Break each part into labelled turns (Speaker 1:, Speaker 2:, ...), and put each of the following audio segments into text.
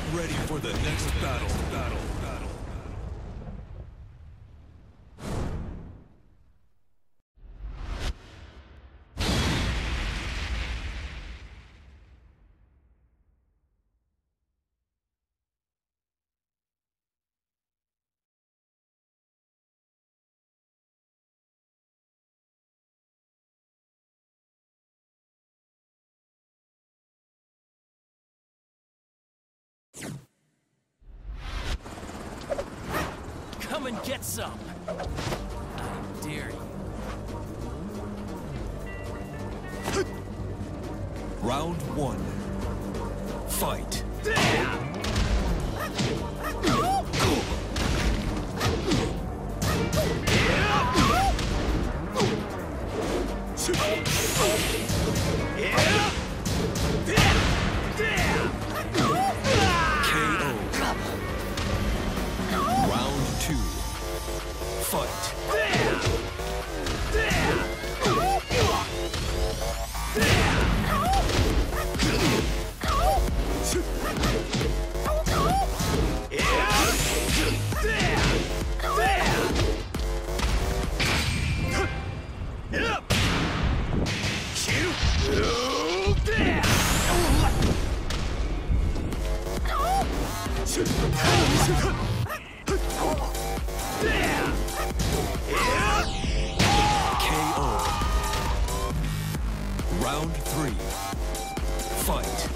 Speaker 1: ready for the next battle.
Speaker 2: Come and get some. I dare you.
Speaker 1: Round 1. Fight. Round 3. Fight.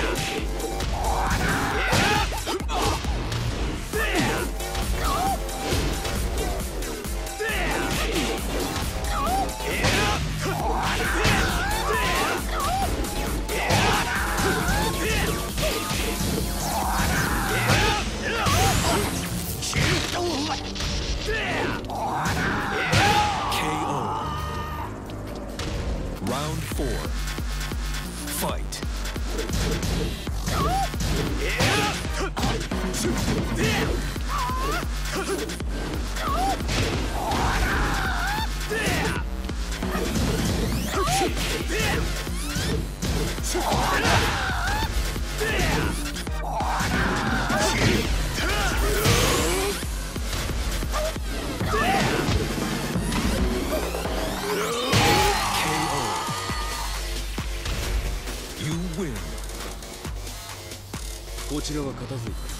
Speaker 1: Round 4. Fight. You win.
Speaker 3: こちらは片付いた。